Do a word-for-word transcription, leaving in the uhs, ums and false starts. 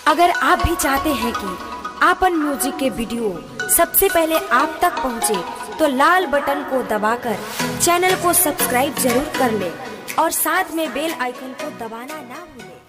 अगर आप भी चाहते हैं कि आपन म्यूजिक के वीडियो सबसे पहले आप तक पहुंचे, तो लाल बटन को दबाकर चैनल को सब्सक्राइब जरूर कर ले और साथ में बेल आइकन को दबाना ना भूलें।